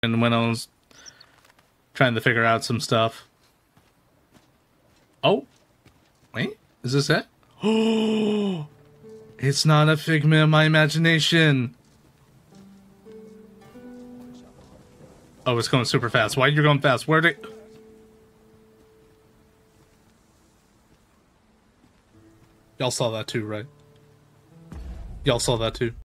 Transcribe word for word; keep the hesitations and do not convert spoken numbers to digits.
happened when I was trying to figure out some stuff. Oh, wait, is this it? Oh, it's not a figment of my imagination. Oh, it's going super fast. Why are you going fast? Where did... Y'all saw that too, right? Y'all saw that too.